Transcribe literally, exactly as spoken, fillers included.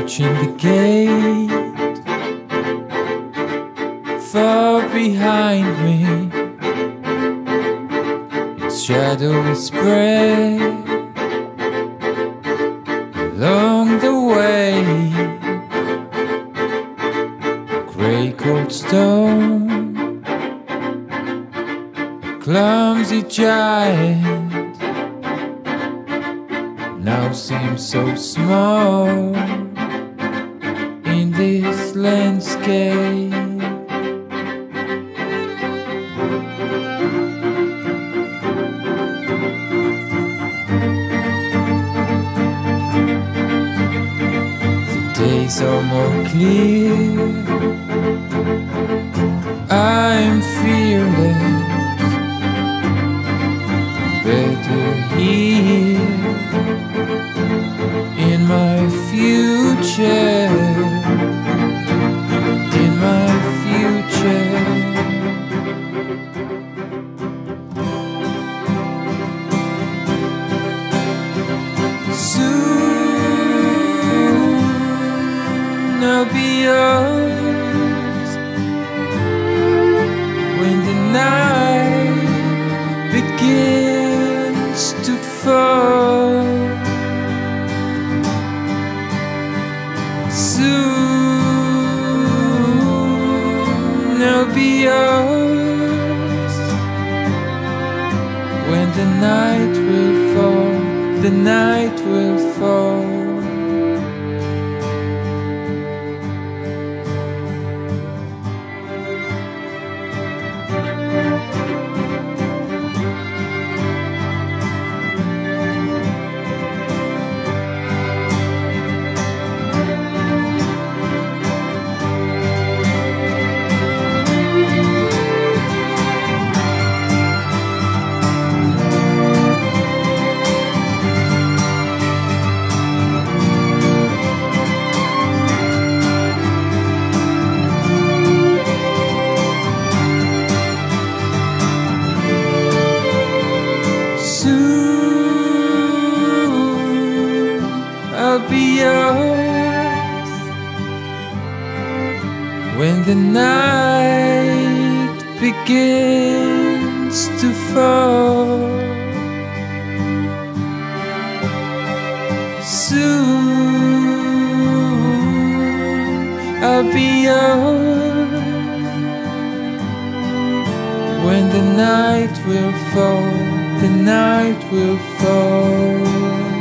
watching the gate far behind me. Its shadow is spread along the way. A grey cold stone, a clumsy giant, now seems so small in this landscape. The days are more clear, I'm fearless, better here in my future, in my future. Soon I'll be yours when the night begins to fall. Soon I'll be yours when the night will fall, the night will fall. I'll be yours when the night begins to fall. Soon I'll be yours when the night will fall, the night will fall.